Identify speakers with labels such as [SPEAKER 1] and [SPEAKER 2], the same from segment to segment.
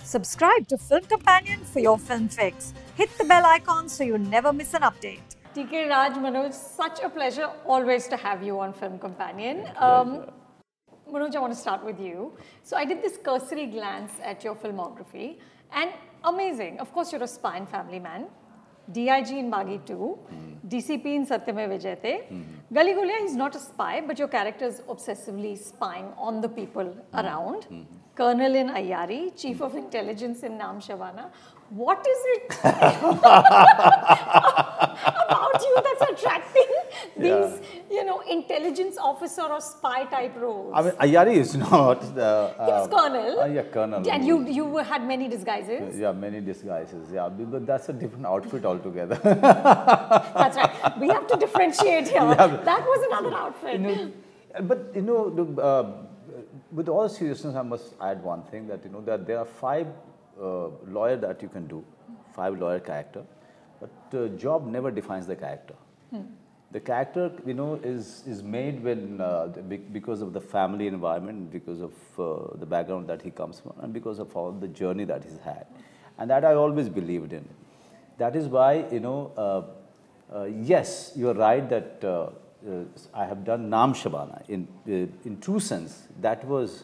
[SPEAKER 1] Subscribe to Film Companion for your film fix. Hit the bell icon so you never miss an update.
[SPEAKER 2] TK, Raj, Manoj, such a pleasure always to have you on Film Companion. Manoj, I want to start with you. So I did this cursory glance at your filmography and amazing. Of course, you're a spy and family man. DIG in Bagi 2, DCP in Satyame Vijayate. Gali Guliya, he's not a spy, but your character is obsessively spying on the people around. Colonel in Ayari, Chief of Intelligence in Naam Shavana. What is it about you that's attracting these, intelligence officer or spy type roles?
[SPEAKER 3] I mean, Ayari is not the...
[SPEAKER 2] he was Colonel.
[SPEAKER 3] Yeah, Colonel.
[SPEAKER 2] And you had many disguises.
[SPEAKER 3] Yeah, many disguises. Yeah, because that's a different outfit altogether.
[SPEAKER 2] That's right. We have to differentiate here.
[SPEAKER 3] Yeah.
[SPEAKER 2] That was another outfit.
[SPEAKER 3] With all seriousness, I must add one thing that, that there are 5 lawyers that you can do, 5 lawyer character, but job never defines the character. The character, is made when, because of the family environment, because of the background that he comes from, and because of all the journey that he's had. And that I always believed in. That is why, yes, you're right that I have done Naam Shabana. In true sense, that was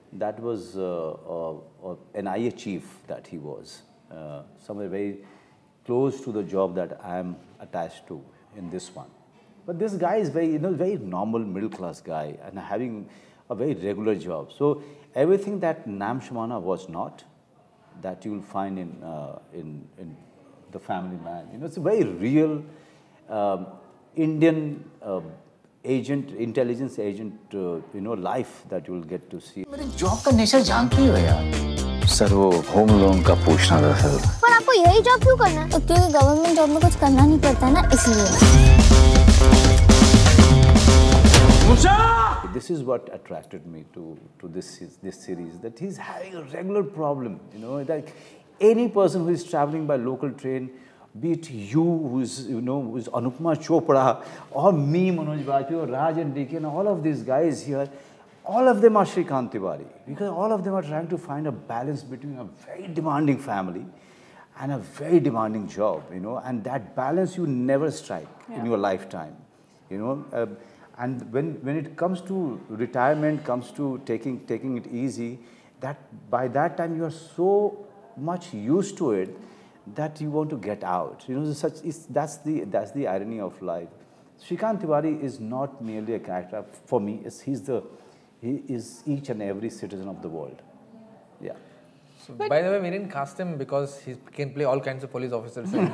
[SPEAKER 3] an IA chief that he was, somewhere very close to the job that I am attached to in this one. But this guy is very, very normal middle class guy and having a very regular job. So everything that Naam Shabana was not, that you will find in The Family Man. It's a very real Indian agent, intelligence agent, life that you will get to see.
[SPEAKER 4] मेरी job का nature जानती हो यार। Sir वो home loan का पूछना था sir.
[SPEAKER 5] पर आपको यही जॉब क्यों करना है? क्योंकि गवर्नमेंट जॉब में कुछ करना नहीं पड़ता ना, इसलिए।
[SPEAKER 3] This is what attracted me to this series, that he's having a regular problem, like any person who is traveling by local train, be it you who's Anupama Chopra, or me, Manoj Bajpayee, or Raj and DK, and all of these guys here, all of them are Shrikant Tiwari, because all of them are trying to find a balance between a very demanding family and a very demanding job, and that balance you never strike in your lifetime, and when it comes to retirement, comes to taking it easy, that by that time you are so much used to it that you want to get out. That's the irony of life. Shrikant Tiwari is not merely a character for me. He is each and every citizen of the world. Yeah.
[SPEAKER 6] So, by the way, we didn't cast him because he can play all kinds of police officers.
[SPEAKER 2] Did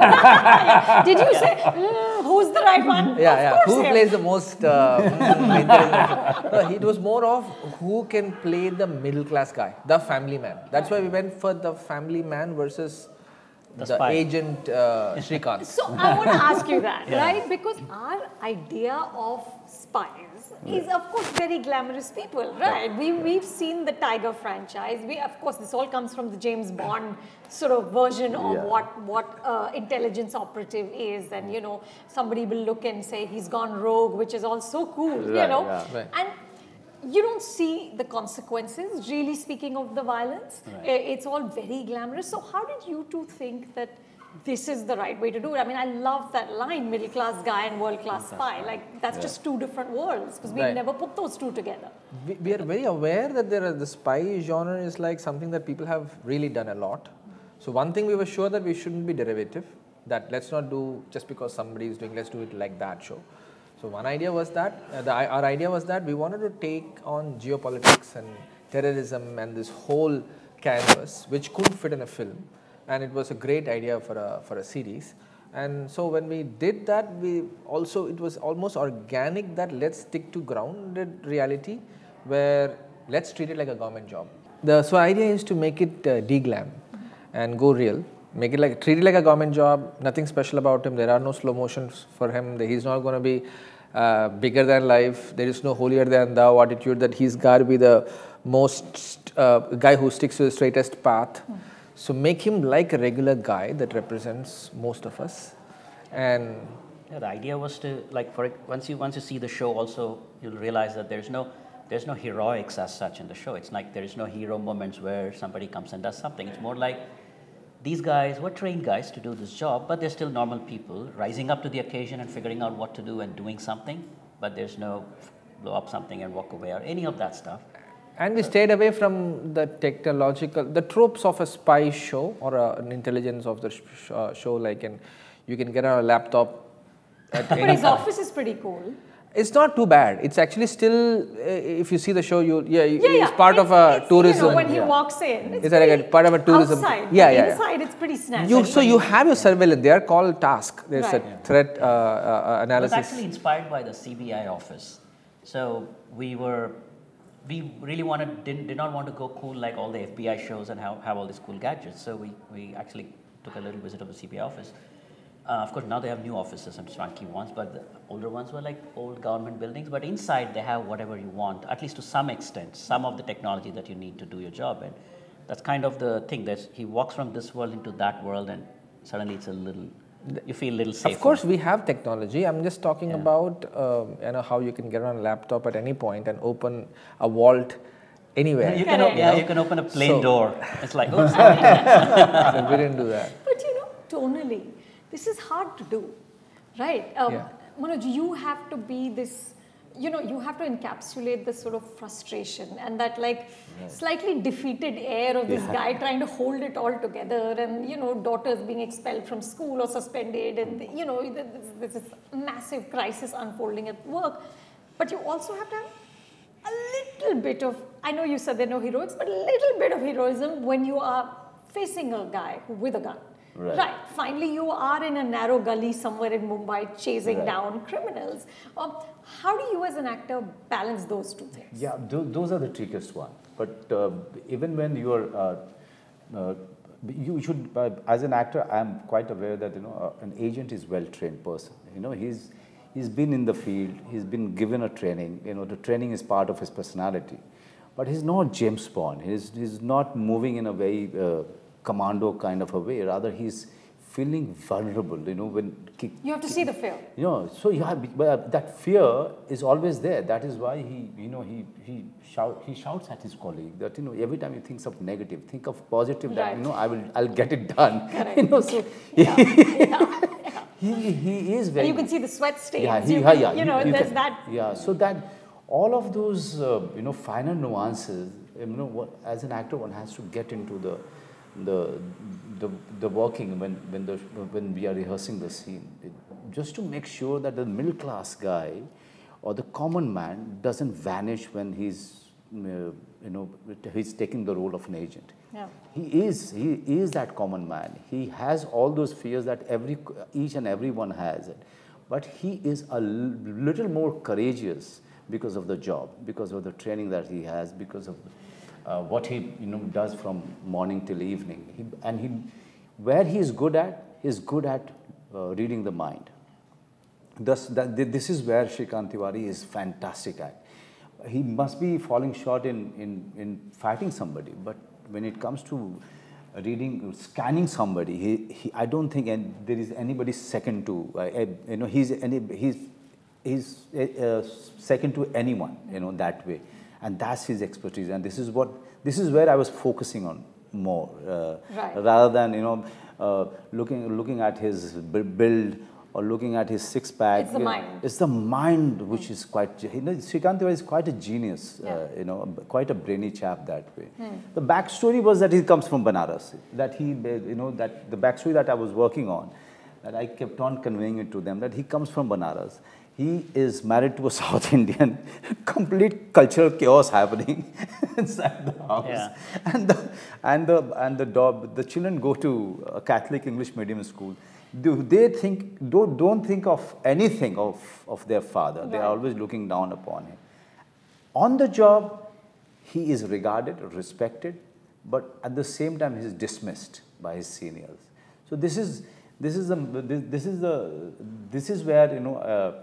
[SPEAKER 2] you say, who's the right one?
[SPEAKER 6] Yeah. Who plays the most intelligent? No, it was more of who can play the middle class guy, the family man. That's why we went for the family man versus the agent Shrikant.
[SPEAKER 2] So I want to ask you that, right? Because our idea of spies is, of course, very glamorous people, right? We've seen the Tiger franchise. Of course, this all comes from the James Bond sort of version of what intelligence operative is, and somebody will look and say he's gone rogue, which is all so cool,
[SPEAKER 3] Right.
[SPEAKER 2] and you don't see the consequences, really speaking of the violence.
[SPEAKER 3] Right.
[SPEAKER 2] It's all very glamorous. So how did you two think that this is the right way to do it? I mean, I love that line, middle class guy and world class spy. Like, that's just 2 different worlds, because we've never put those 2 together.
[SPEAKER 6] We are very aware that the spy genre is like something that people have really done a lot. So one thing we were sure that we shouldn't be derivative, that let's not do just because somebody is doing, let's do it like that show. So one idea was that, our idea was that we wanted to take on geopolitics and terrorism and this whole canvas, which couldn't fit in a film. And it was a great idea for a series. And so when we did that, it was almost organic that let's stick to grounded reality, where let's treat it like a government job. So idea is to make it de-glam and go real. Treat it like a government job, nothing special about him, there are no slow motions for him, he's not going to be bigger than life, there is no holier than thou attitude, that he's got to be the most guy who sticks to the straightest path. So make him like a regular guy that represents most of us. And
[SPEAKER 7] the idea was to, once you see the show also, you'll realize that there's no there's no heroics as such in the show. It's like there is no hero moments where somebody comes and does something. It's more like these guys were trained guys to do this job, but they're still normal people rising up to the occasion and figuring out what to do and doing something. But there's no blow up something and walk away or any of that stuff.
[SPEAKER 6] And we stayed away from the the tropes of a spy show or an intelligence of the show, like you can get on a laptop.
[SPEAKER 2] But his office is pretty cool.
[SPEAKER 6] It's not too bad. It's actually still, if you see the show, it's part of a tourism.
[SPEAKER 2] You know, when he walks in,
[SPEAKER 6] it's like a part of a tourism.
[SPEAKER 2] Outside, inside it's pretty snazzy.
[SPEAKER 6] So you have your surveillance. They are called tasks. There's a threat analysis.
[SPEAKER 7] It was actually inspired by the CBI office. So we really did not want to go cool like all the FBI shows and have all these cool gadgets. So we actually took a little visit of the CBI office. Of course, now they have new offices and swanky ones, but the older ones were like old government buildings. But inside, they have whatever you want, at least to some extent, some of the technology that you need to do your job. And that's kind of the thing, that he walks from this world into that world, and suddenly it's a little, you feel a little safer.
[SPEAKER 6] Of course, we have technology. I'm just talking about how you can get on a laptop at any point and open a vault anywhere.
[SPEAKER 7] You can open a plane door. It's like, oops.
[SPEAKER 6] So we didn't do that.
[SPEAKER 2] But tonally, this is hard to do, right? Manoj, you have to be this, you have to encapsulate this sort of frustration and that slightly defeated air of this guy trying to hold it all together, and daughters being expelled from school or suspended, and there's this massive crisis unfolding at work. But you also have to have a little bit of, I know you said there are no heroics, but a little bit of heroism when you are facing a guy with a gun. Right. Finally, you are in a narrow gully somewhere in Mumbai chasing down criminals. How do you as an actor balance those two things?
[SPEAKER 3] Yeah, those are the trickiest ones. But even when you are, you should, as an actor, I am quite aware that an agent is well-trained person. He's been in the field, he's been given a training. The training is part of his personality. But he's not James Bond. He's not moving in a very commando kind of a way. Rather, he's feeling vulnerable. When
[SPEAKER 2] you have to see the fear.
[SPEAKER 3] So you have that fear is always there. That is why he shouts at his colleague that every time he thinks of negative, think of positive. That I'll get it done.
[SPEAKER 2] Correct.
[SPEAKER 3] So he is very.
[SPEAKER 2] And you can see the sweat stains.
[SPEAKER 3] There's
[SPEAKER 2] that.
[SPEAKER 3] Yeah. So that all of those finer nuances. As an actor, one has to get into the working when we are rehearsing the scene, just to make sure that the middle class guy or the common man doesn't vanish when he's taking the role of an agent.
[SPEAKER 2] Yeah.
[SPEAKER 3] He is that common man. He has all those fears that each and everyone has it, but he is a little more courageous because of the job, because of the training that he has, because of what he does from morning till evening. Where he is good at, reading the mind. This is where Shrikant Tiwari is fantastic at. He must be falling short in fighting somebody, but when it comes to scanning somebody, I don't think there is anybody second to. He's second to anyone. That way. And that's his expertise, and this is where I was focusing on more, rather than looking at his build or looking at his six-pack.
[SPEAKER 2] It's the mind.
[SPEAKER 3] It's the mind which is quite. Shrikant Tiwari is quite a genius, quite a brainy chap that way. The backstory was that he comes from Banaras. That that the backstory that I was working on, that I kept on conveying it to them, that he comes from Banaras. He is married to a South Indian, complete cultural chaos happening inside the house. Yeah. The children go to a Catholic English medium school. Don't think of anything of their father. Right. They are always looking down upon him. On the job, he is regarded, respected, but at the same time, he is dismissed by his seniors. So this is where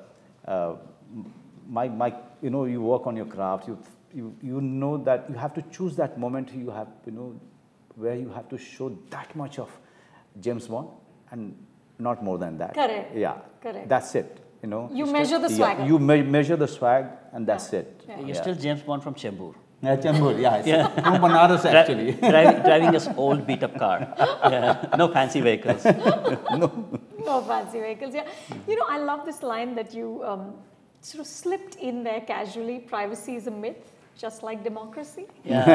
[SPEAKER 3] you work on your craft. You know that you have to choose that moment. You have where you have to show that much of James Bond and not more than that.
[SPEAKER 2] Correct.
[SPEAKER 3] Yeah.
[SPEAKER 2] Correct.
[SPEAKER 3] That's it. you know.
[SPEAKER 2] You measure the swag.
[SPEAKER 3] Yeah, you measure the swag, and that's it.
[SPEAKER 7] You're still James Bond from Chembur.
[SPEAKER 3] Yeah, Chembur, yeah. From Banaras, actually.
[SPEAKER 7] Driving this old beat-up car. Yeah. No fancy vehicles.
[SPEAKER 2] No fancy vehicles, yeah. You know, I love this line that you sort of slipped in there casually. Privacy is a myth, just like democracy.
[SPEAKER 7] Yeah.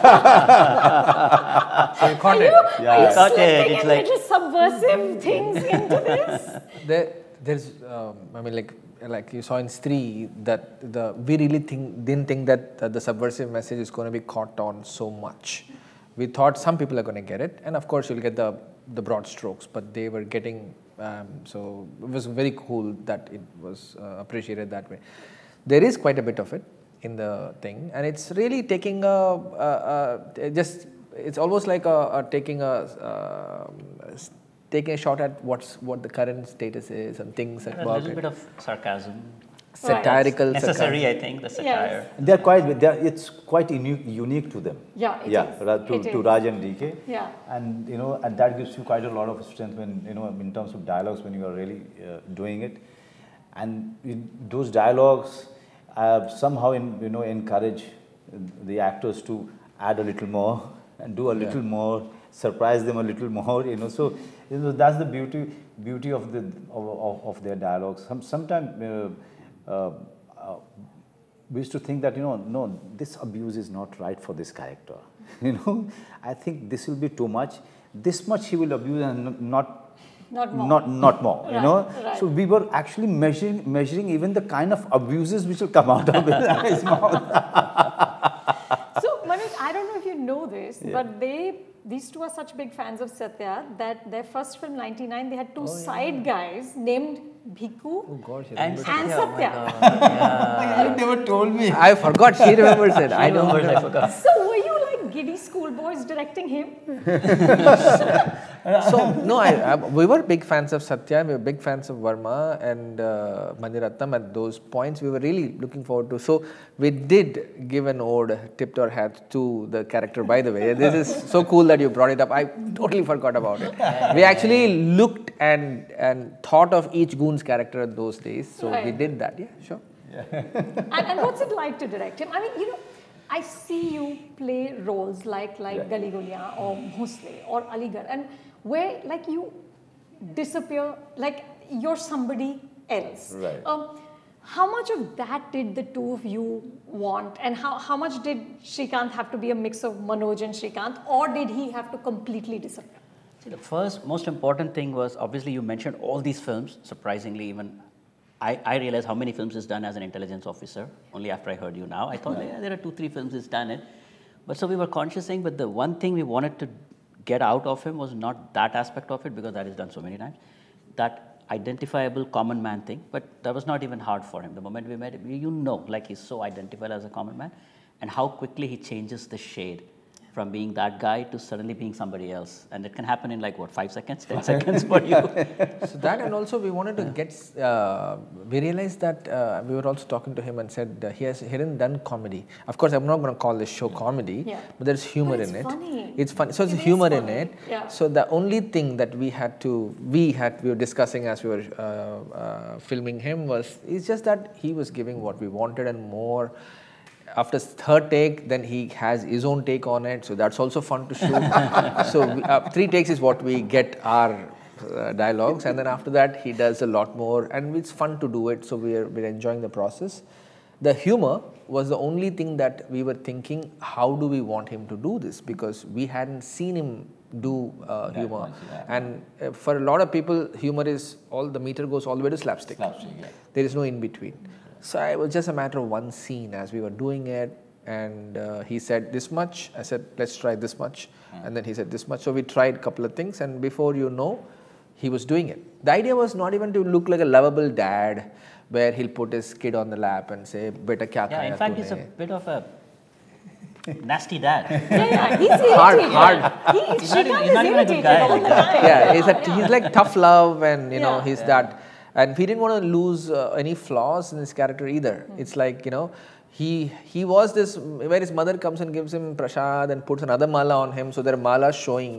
[SPEAKER 6] So you caught it.
[SPEAKER 2] Are you
[SPEAKER 7] Caught it.
[SPEAKER 2] slipping
[SPEAKER 7] It's
[SPEAKER 2] in
[SPEAKER 7] like-
[SPEAKER 2] little subversive things into this?
[SPEAKER 6] There's, I mean, like you saw in Stree, that we really didn't think that the subversive message is going to be caught on so much. We thought some people are going to get it, and of course you'll get the broad strokes, but they were getting, so it was very cool that it was appreciated that way. There is quite a bit of it in the thing, and it's really taking it's almost like taking a shot at what the current status is and things
[SPEAKER 7] A
[SPEAKER 6] about
[SPEAKER 7] little
[SPEAKER 6] it.
[SPEAKER 7] bit of sarcasm.
[SPEAKER 6] Satirical
[SPEAKER 7] Necessary,
[SPEAKER 6] sarcasm.
[SPEAKER 7] I think, the satire.
[SPEAKER 3] It's quite unique to them.
[SPEAKER 2] Yeah, it
[SPEAKER 3] yeah,
[SPEAKER 2] is.
[SPEAKER 3] to Raj and DK.
[SPEAKER 2] Yeah.
[SPEAKER 3] And you know, and that gives you quite a lot of strength when, you know, in terms of dialogues, when you are really doing it. And those dialogues somehow encourage the actors to add a little more and do a little more, surprise them a little more, you know. So that's the beauty of their dialogues. Sometimes we used to think that, no, this abuse is not right for this character. You know, I think this will be too much. This much he will abuse and not more. Not more. You know,
[SPEAKER 2] right.
[SPEAKER 3] So we were actually measuring even the kind of abuses which will come out of his mouth.
[SPEAKER 2] So, Manoj, I don't know if you know this, but these two are such big fans of Satya that their first film, 99, they had two side guys named Bhiku
[SPEAKER 7] And
[SPEAKER 2] Satya.
[SPEAKER 3] You never told me.
[SPEAKER 6] I forgot. She remembers it. I don't
[SPEAKER 7] I forgot.
[SPEAKER 2] So, were you like giddy schoolboys directing him?
[SPEAKER 6] So, no, we were big fans of Satya, we were big fans of Verma and Maniratnam at those points. We were really looking forward to. So, we did give an ode, tipped our hat to the character, by the way. This is so cool that you brought it up. I totally forgot about it. We actually looked and thought of each goon's character those days. So, we
[SPEAKER 2] Right.
[SPEAKER 6] did that. Yeah, sure.
[SPEAKER 2] And what's it like to direct him? I mean, you know, I see you play roles like Gali Guliyan or Bhosle or Aligarh, and where like you disappear, like you're somebody else.
[SPEAKER 3] Right.
[SPEAKER 2] How much of that did the two of you want, and how much did Srikanth have to be a mix of Manoj and Srikanth, or did he have to completely disappear?
[SPEAKER 7] See, the first most important thing was, obviously you mentioned all these films. Surprisingly, even I realized how many films is done as an intelligence officer only after I heard you now. I thought, yeah, there are 2-3 films he's done it. But so we were conscious saying, but the one thing we wanted to get out of him was not that aspect of it, because that is done so many times, that identifiable common man thing. But that was not even hard for him. The moment we met him, you know, like he's so identifiable as a common man, and how quickly he changes the shade from being that guy to suddenly being somebody else. And it can happen in like, what, 5 seconds, 10 seconds for you.
[SPEAKER 6] So that, and also we wanted to get, we realized that we were also talking to him and said he hadn't done comedy. Of course, I'm not going to call this show comedy, but there's humor in it.
[SPEAKER 2] Funny.
[SPEAKER 6] It's funny. So there's humor in it.
[SPEAKER 2] Yeah.
[SPEAKER 6] So the only thing that we were discussing as we were filming him is just that he was giving what we wanted and more. After third take, then he has his own take on it, so that's also fun to shoot. So 3 takes is what we get our dialogues, and then after that he does a lot more, and it's fun to do it. So we're enjoying the process. The humor was the only thing that we were thinking, how do we want him to do this, because we hadn't seen him do humor, and for a lot of people, humor is the meter goes all the way to slapstick. There is no in between. So it was just a matter of one scene as we were doing it, and he said this much. I said, let's try this much, and then he said this much. So we tried a couple of things, and before you know, he was doing it. The idea was not even to look like a lovable dad, where he'll put his kid on the lap and say, "Beta kya khaya
[SPEAKER 7] In fact,
[SPEAKER 6] tune?"
[SPEAKER 7] he's a bit of a nasty dad.
[SPEAKER 2] Yeah, he's irritated.
[SPEAKER 6] Hard.
[SPEAKER 7] He's not even a good guy.
[SPEAKER 2] all the time.
[SPEAKER 6] Yeah, he's like tough love, and
[SPEAKER 2] Yeah.
[SPEAKER 6] he's that. And we didn't want to lose any flaws in his character either. It's like, he was this, where his mother comes and gives him prasad and puts another mala on him, so there are malas showing.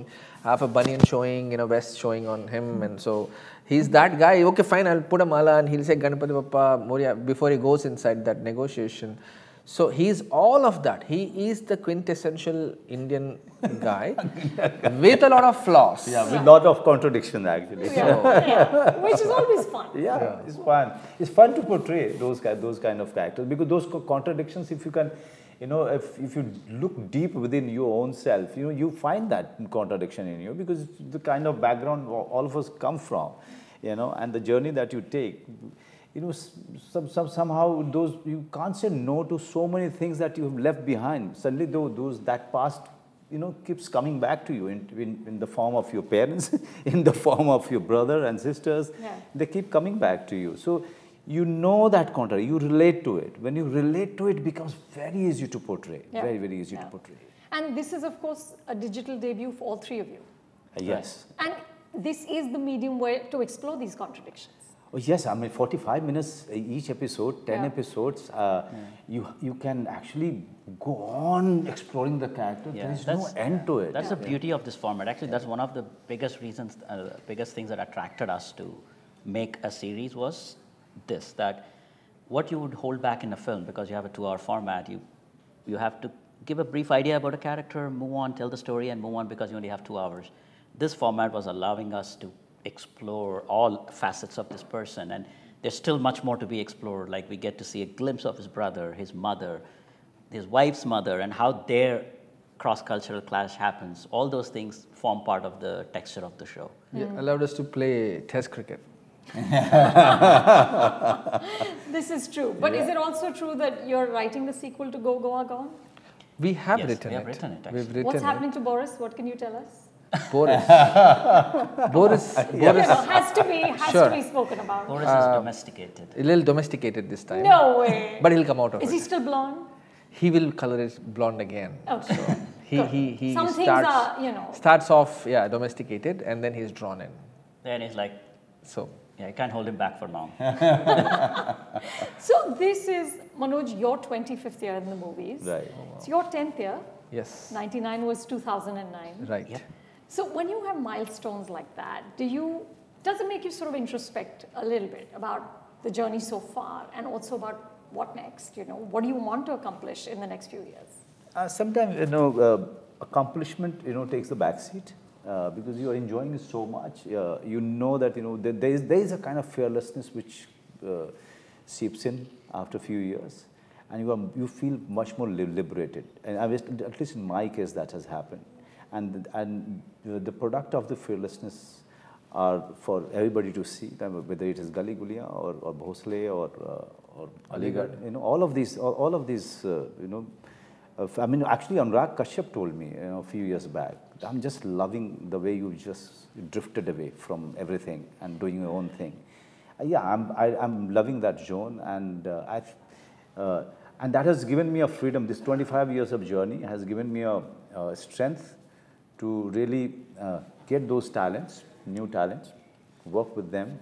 [SPEAKER 6] half a bunion showing, vest showing on him, and so he's that guy. Okay, fine, I'll put a mala, and he'll say Ganapati Bappa Moria before he goes inside that negotiation. So he's all of that. He is the quintessential Indian guy with a lot of flaws.
[SPEAKER 3] Yeah, with a lot of contradiction actually.
[SPEAKER 2] Which is always fun.
[SPEAKER 3] Yeah, it's fun. It's fun to portray those kind of characters, because those contradictions, if you can, if you look deep within your own self, you find that contradiction in you, because it's the kind of background all of us come from, and the journey that you take. Somehow those, you can't say no to so many things that you have left behind. Suddenly that past, keeps coming back to you in the form of your parents, in the form of your brother and sisters.
[SPEAKER 2] Yeah.
[SPEAKER 3] They keep coming back to you. So that contrary, you relate to it. When you relate to it, it becomes very easy to portray.
[SPEAKER 2] Yeah.
[SPEAKER 3] Very, very easy to portray.
[SPEAKER 2] And this is, of course, a digital debut for all three of you.
[SPEAKER 3] Yes.
[SPEAKER 2] And this is the medium way to explore these contradictions.
[SPEAKER 3] Oh, yes, I mean 45 minutes each episode, 10 episodes, you can actually go on exploring the character. There is no end to it.
[SPEAKER 7] That's the beauty of this format. Actually, that's one of the biggest reasons, biggest things that attracted us to make a series was this, that what you would hold back in a film, because you have a 2-hour format, you have to give a brief idea about a character, move on, tell the story, and move on, because you only have 2 hours. This format was allowing us to explore all facets of this person, and there's still much more to be explored. Like, we get to see a glimpse of his brother, his mother, his wife's mother, and how their cross-cultural clash happens. All those things form part of the texture of the show.
[SPEAKER 6] Yeah, allowed us to play test cricket.
[SPEAKER 2] This is true. But is it also true that you're writing the sequel to Go Goa Gone?
[SPEAKER 6] We have
[SPEAKER 7] Yes,
[SPEAKER 6] written
[SPEAKER 7] we
[SPEAKER 6] it.
[SPEAKER 7] have written it, actually.
[SPEAKER 6] We've written
[SPEAKER 2] What's
[SPEAKER 6] it.
[SPEAKER 2] happening to Boris? What can you tell us?
[SPEAKER 6] Boris. Boris
[SPEAKER 2] Has to be spoken about.
[SPEAKER 7] Boris is domesticated.
[SPEAKER 6] a little domesticated this time.
[SPEAKER 2] No way.
[SPEAKER 6] But he'll come out of
[SPEAKER 2] Is
[SPEAKER 6] it.
[SPEAKER 2] he still blonde?
[SPEAKER 6] He will color it blonde again.
[SPEAKER 2] Okay.
[SPEAKER 6] He
[SPEAKER 2] Some things
[SPEAKER 6] starts,
[SPEAKER 2] are,
[SPEAKER 6] starts off, domesticated, and then he's drawn in.
[SPEAKER 7] Then he's like,
[SPEAKER 6] So,
[SPEAKER 7] yeah, I can't hold him back for long.
[SPEAKER 2] So this is, Manoj, your 25th year in the movies.
[SPEAKER 3] Right.
[SPEAKER 2] It's your 10th year.
[SPEAKER 6] yes,
[SPEAKER 2] 99 was 2009.
[SPEAKER 6] right.
[SPEAKER 7] Yep.
[SPEAKER 2] So when you have milestones like that, does it make you sort of introspect a little bit about the journey so far, and also about what next? What do you want to accomplish in the next few years?
[SPEAKER 3] Sometimes, accomplishment, takes the back seat, because you are enjoying it so much. You know that, there is a kind of fearlessness which seeps in after a few years, and you feel much more liberated. And at least in my case, that has happened. And the product of the fearlessness are for everybody to see, whether it is Gali Guliyan or Bhosle or Aligarh. All of these, I mean, actually, Anurag Kashyap told me a few years back, I'm just loving the way you just drifted away from everything and doing your own thing. I'm loving that zone, and that has given me a freedom. This 25 years of journey has given me a strength to really get those talents, new talents, work with them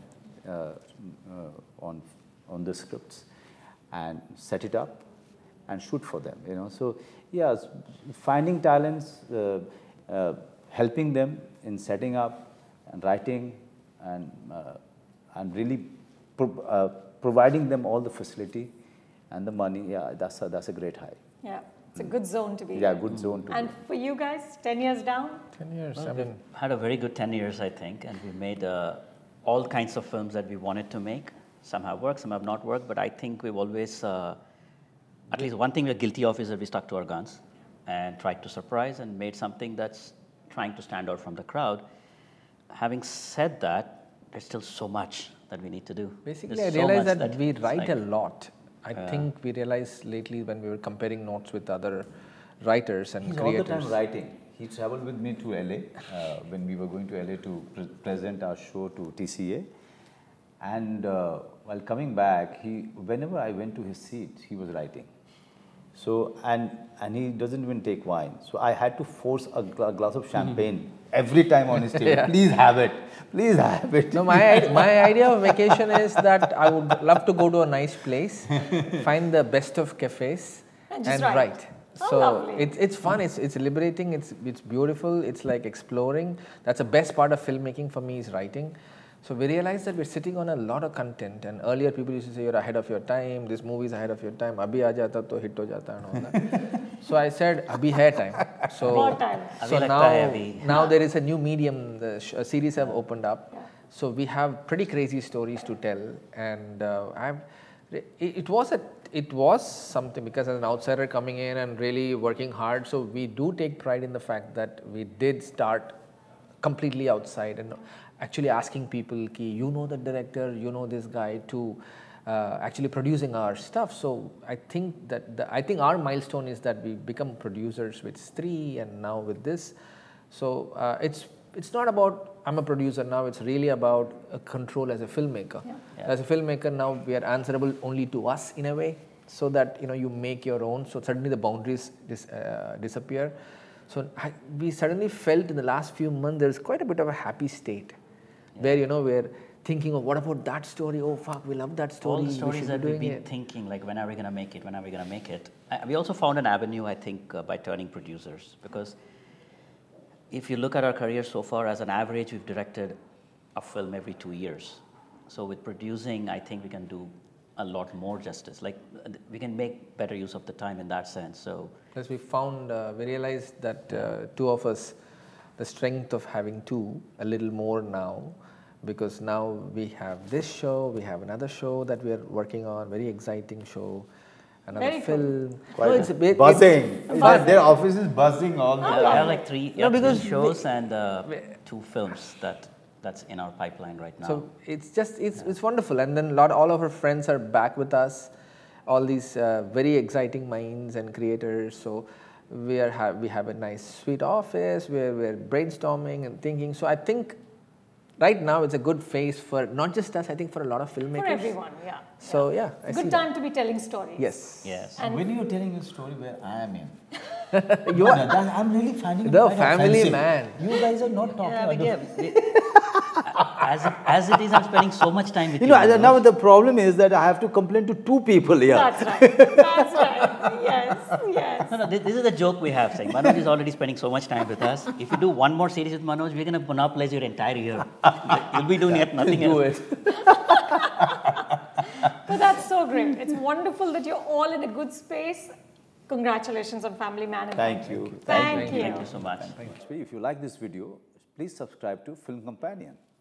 [SPEAKER 3] on the scripts, and set it up and shoot for them. So yeah, finding talents, helping them in setting up and writing, and really providing them all the facility and the money. Yeah, that's a great high.
[SPEAKER 2] Yeah, it's a good zone to be
[SPEAKER 3] Yeah,
[SPEAKER 2] in.
[SPEAKER 3] good zone to
[SPEAKER 2] And
[SPEAKER 3] be.
[SPEAKER 2] for you guys, 10 years down?
[SPEAKER 6] 10 years.
[SPEAKER 7] Well,
[SPEAKER 6] I mean,
[SPEAKER 7] we've had a very good 10 years, I think, and we made all kinds of films that we wanted to make. Some have worked, some have not worked, but I think we've always, at least one thing we're guilty of is that we stuck to our guns and tried to surprise and made something that's trying to stand out from the crowd. Having said that, there's still so much that we need to do.
[SPEAKER 6] basically,
[SPEAKER 7] There's
[SPEAKER 6] I
[SPEAKER 7] so
[SPEAKER 6] realized
[SPEAKER 7] much
[SPEAKER 6] that we
[SPEAKER 7] it's
[SPEAKER 6] write
[SPEAKER 7] like-
[SPEAKER 6] a lot. I think we realized lately when we were comparing notes with other writers and
[SPEAKER 3] He's all the
[SPEAKER 6] creators.
[SPEAKER 3] time writing. He traveled with me to LA when we were going to LA to present our show to TCA. And while coming back, whenever I went to his seat, he was writing. So, and he doesn't even take wine. So I had to force a glass of champagne every time on his table.
[SPEAKER 6] Yeah.
[SPEAKER 3] Please have it. Please have it.
[SPEAKER 6] No, my idea of vacation is that I would love to go to a nice place, find the best of cafes,
[SPEAKER 2] And just
[SPEAKER 6] and
[SPEAKER 2] write.
[SPEAKER 6] So
[SPEAKER 2] lovely.
[SPEAKER 6] it's fun, it's liberating, it's beautiful, it's like exploring. That's the best part of filmmaking for me, is writing. So we realized that we're sitting on a lot of content, and earlier people used to say you're ahead of your time, this movie is ahead of your time, abhi aa jata to hit ho jata and all that. So I said abhi hai time. So,
[SPEAKER 2] About time.
[SPEAKER 6] so now there is a new medium, the series have opened up.
[SPEAKER 2] Yeah.
[SPEAKER 6] So we have pretty crazy stories to tell, and it was something, because as an outsider coming in and really working hard, so we do take pride in the fact that we did start completely outside and actually asking people, ki, you know the director, you know this guy, to actually producing our stuff. So I think that I think our milestone is that we become producers with Stree and now with this. So it's not about I'm a producer now, it's really about control as a filmmaker.
[SPEAKER 2] Yeah.
[SPEAKER 7] Yeah.
[SPEAKER 6] As a filmmaker now, we are answerable only to us in a way, so that you make your own, so suddenly the boundaries disappear. So we suddenly felt in the last few months there's quite a bit of a happy state, where we're thinking of what about that story, oh fuck, we love that story.
[SPEAKER 7] All the stories that we've been thinking, like when are we going to make it, when are we going to make it. We also found an avenue, I think, by turning producers, because if you look at our career so far, as an average, we've directed a film every 2 years. So with producing, I think we can do a lot more justice. Like we can make better use of the time in that sense. So
[SPEAKER 6] as we found, we realized that two of us, the strength of having two, a little more now, because now we have this show, we have another show that we are working on, very exciting show. Another
[SPEAKER 2] Very
[SPEAKER 6] film.
[SPEAKER 3] Quite
[SPEAKER 6] No, it's a bit
[SPEAKER 3] buzzing. Their office is buzzing all the
[SPEAKER 7] we
[SPEAKER 3] time.
[SPEAKER 7] have like three shows and 2 films that's in our pipeline right now.
[SPEAKER 6] So it's wonderful, and then all of our friends are back with us, all these very exciting minds and creators. So we have a nice sweet office where we're brainstorming and thinking. So I think right now it's a good phase for not just us, I think for a lot of filmmakers.
[SPEAKER 2] For everyone, yeah.
[SPEAKER 6] So yeah, I see
[SPEAKER 2] Good time to be telling stories.
[SPEAKER 6] Yes.
[SPEAKER 7] Yes.
[SPEAKER 2] And
[SPEAKER 3] When you're telling a story where I am in,
[SPEAKER 6] You are
[SPEAKER 3] I'm really finding it
[SPEAKER 6] the
[SPEAKER 3] quite
[SPEAKER 6] family
[SPEAKER 3] offensive.
[SPEAKER 6] man.
[SPEAKER 3] You guys are not talking.
[SPEAKER 7] As it is, I'm spending so much time with you.
[SPEAKER 3] Now the problem is that I have to complain to 2 people here.
[SPEAKER 2] That's right. That's right. Yes. Yes.
[SPEAKER 7] No, this is the joke we have, saying Manoj is already spending so much time with us. If you do one more series with Manoj, we're going to monopolize your entire year. You'll be doing yet nothing else.
[SPEAKER 2] But that's so great. It's wonderful that you're all in a good space. Congratulations on Family Man. And
[SPEAKER 3] Thank you.
[SPEAKER 2] Thank you.
[SPEAKER 7] Thank you so much.
[SPEAKER 3] If you like this video, please subscribe to Film Companion.